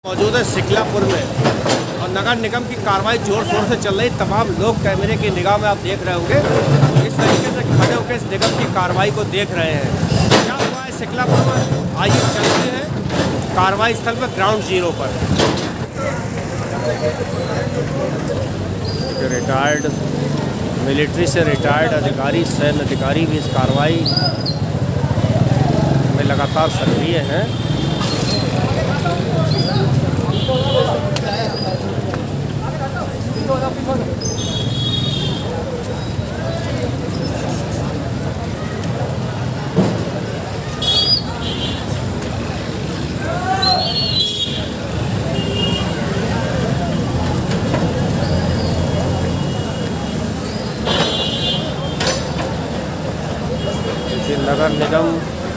मौजूद है शिकलापुर में और नगर निगम की कार्रवाई जोर शोर से चल रही। तमाम लोग कैमरे की निगाह में आप देख रहे होंगे इस तरीके से खड़े होकर इस निगम की कार्रवाई को देख रहे हैं। क्या हुआ है शिकलापुर में, आइए चलते हैं कार्रवाई स्थल पर, ग्राउंड जीरो पर। रिटायर्ड मिलिट्री से रिटायर्ड अधिकारी, सैन्य अधिकारी भी इस कार्रवाई में लगातार सक्रिय हैं। नगर निगम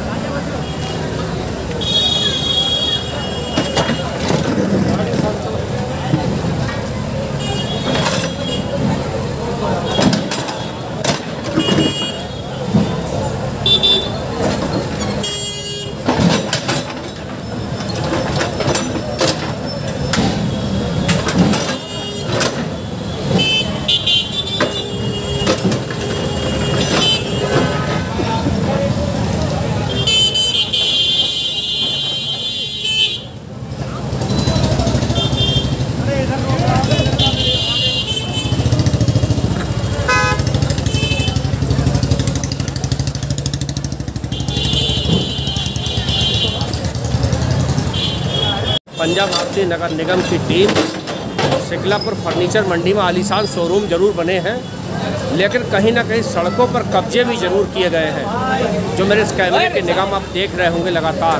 पंजाब भारतीय नगर निगम की टीम शिकलापुर फर्नीचर मंडी में आलीशान शोरूम जरूर बने हैं, लेकिन कहीं ना कहीं सड़कों पर कब्जे भी जरूर किए गए हैं, जो मेरे इस कैमरे की निगाह में आप देख रहे होंगे लगातार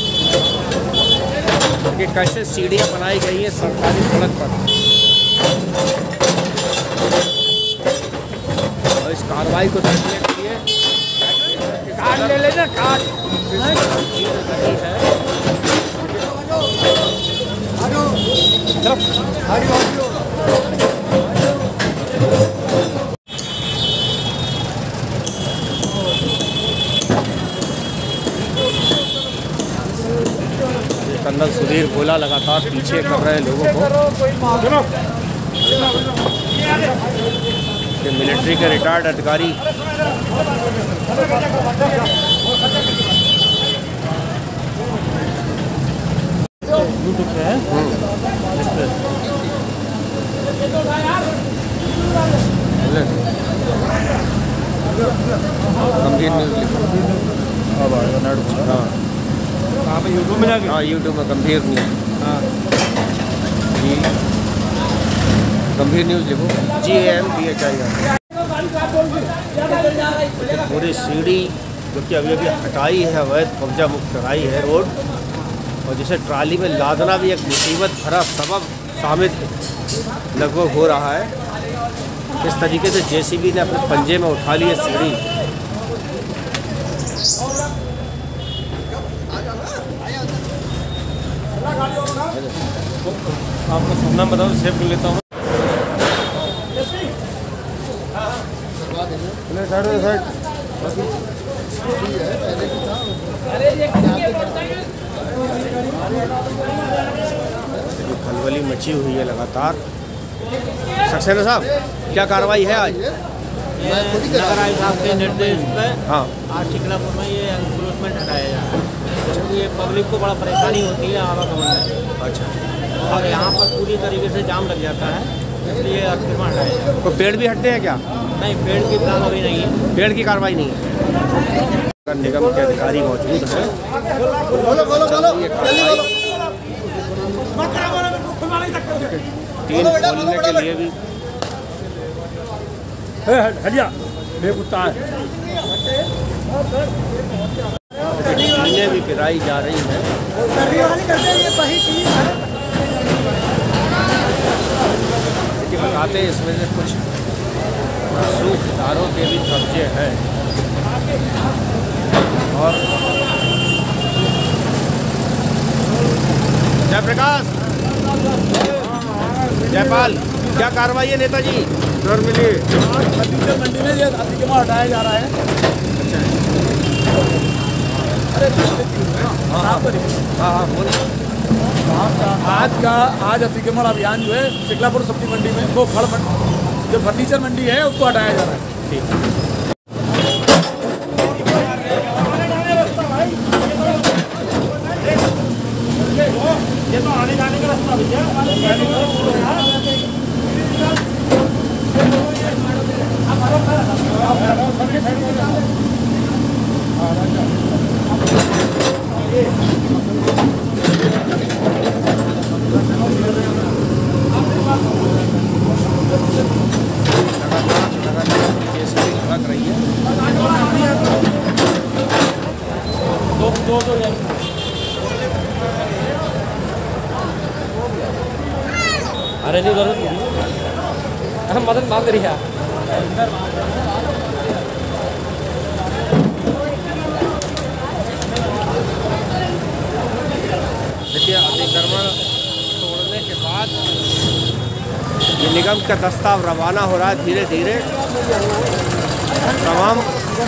कि कैसे सीढ़ियां बनाई गई हैं सरकारी सड़क पर। और इस कार्रवाई को देखने के लिए कार्ड ले लेना, कार्ड कर्नल सुधीर गोला लगातार पीछे कर रहे हैं लोगों को। ये मिलिट्री के रिटायर्ड अधिकारी गंभीर न्यूज़ यूट्यूब में जाके, हाँ यूट्यूब में गंभीर न्यूज़, हाँ गंभीर न्यूज़ लिखो GAMBHI। पूरी सीढ़ी जो कि अभी अभी हटाई है, अवैध कब्जा मुक्त कराई है रोड, और जिसे ट्राली में लादना भी एक मुसीबत भरा सबब साबित लगभग हो रहा है। इस तरीके से JCB ने अपने पंजे में उठा ली है सीढ़ी। आपको सुनना बताओ, सेव कर लेता हूँ। खलबली मची हुई है लगातार। सक्सेना साहब, क्या कार्रवाई है आज? नगर आयुक्त साहब के निर्देश पर हाँ, आज शिकलापुर में ये एनक्रोचमेंट हटाया जा रहा है, क्योंकि ये पब्लिक को बड़ा परेशानी होती है आवागमन में। अच्छा, और यहाँ पर पूरी तरीके से जाम लग जाता है, इसलिए अतिक्रमण हटाया जा रहा है। तो पेड़ भी हटते हैं क्या? नहीं, पेड़ की काम अभी नहीं है, पेड़ की कार्रवाई नहीं है। नगर निगम के अधिकारी मौजूद हैं। टीन खोलने के लिए भी टीनें भी गिराई जा रही हैं। बताते इसमें से कुछ सूखदारों के भी कब्जे हैं। और जयप्रकाश, जयपाल, क्या कार्रवाई है नेताजी? सर मिली फर्नीचर मंडी में ये अतिक्रमण हटाया जा रहा है। अच्छा, अरे हाँ हाँ बोलिए। आज अतिक्रमण अभियान जो है शिकलापुर सब्जी मंडी में वो फल जो फर्नीचर मंडी है उसको हटाया जा रहा है। ठीक ये तो आने जाने का रास्ता भैया। लग रही है दो अरे नहीं जरूरत नहीं, हम मदद मांग रही है। देखिए अतिक्रमण तोड़ने के बाद ये निगम का दस्ता रवाना हो रहा है धीरे धीरे। तमाम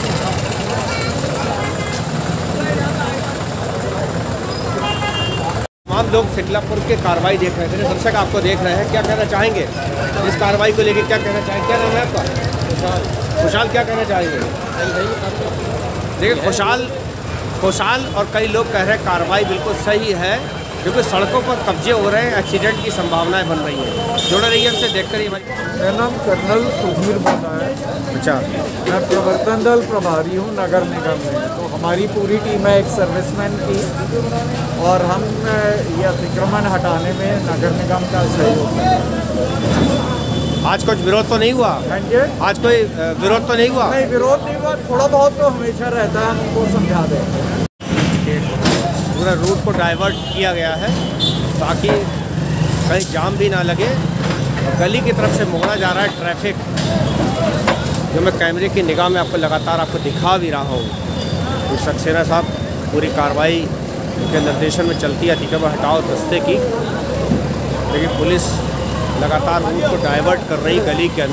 लोग शिकलापुर के कार्रवाई देख रहे थे। दर्शक आपको देख रहे हैं, क्या कहना चाहेंगे इस कार्रवाई को लेकर? क्या कहना चाहेंगे? क्या नाम है आपका? खुशहाल, क्या कहना चाहेंगे? देखिए खुशहाल और कई लोग कह रहे हैं कार्रवाई बिल्कुल सही है, क्योंकि सड़कों पर कब्जे हो रहे हैं, एक्सीडेंट की संभावनाएं बन रही हैं। जुड़े रहिए हमसे, देखते रहिए। मेरा नाम कर्नल सुधीर बोला है। अच्छा, मैं प्रवर्तन दल प्रभारी हूँ नगर निगम में। तो हमारी पूरी टीम है एक सर्विसमैन की, और हम ये अतिक्रमण हटाने में नगर निगम का सहयोग है। आज कुछ विरोध तो नहीं हुआ? आज कोई विरोध तो नहीं हुआ? नहीं, विरोध नहीं हुआ। थोड़ा बहुत तो हमेशा रहता है, हम उनको समझा देते हैं। पूरा रूट को डाइवर्ट किया गया है ताकि कहीं जाम भी ना लगे। गली की तरफ से मोड़ा जा रहा है ट्रैफिक, जो मैं कैमरे की निगाह में आपको लगातार आपको दिखा भी रहा हूँ। तो सक्सेना साहब पूरी कार्रवाई के निर्देशन में चलती है अतिक्रमण हटाओ दस्ते की, लेकिन पुलिस लगातार रूट को डाइवर्ट कर रही। गली के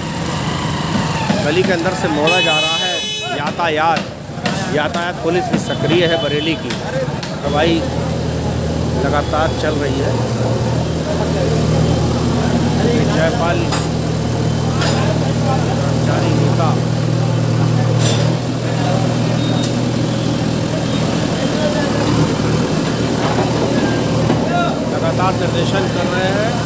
अंदर से मोड़ा जा रहा है यातायात पुलिस भी सक्रिय है बरेली की। कार्रवाई लगातार चल रही है। जयपाल कर्मचारी नेता लगातार निर्देशन कर रहे हैं।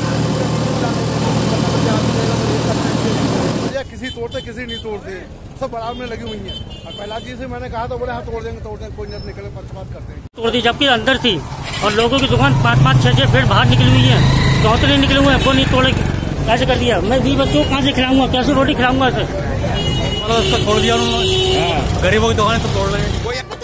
किसी तोड़ते किसी नहीं तोड़ते, सब बराबर में लगी हुई हैं। और पहला जी से मैंने कहा तो बोले हाँ तोड़ देंगे, कोई नहीं निकले, पक्षपात करते हैं। तोड़ दी जबकि अंदर थी, और लोगों की दुकान 5-5, 6-6 फीट बाहर निकली हुई है। चौतरे निकले हुए हैं, वो नहीं तोड़े, कैसे कर दिया? मैं 20 बच्चों को कहाँ से खिलाऊंगा, कैसे रोटी खिलाऊंगा? उसको छोड़ दिया उन्होंने। गरीबों की दुकान तो तोड़ रहे हैं।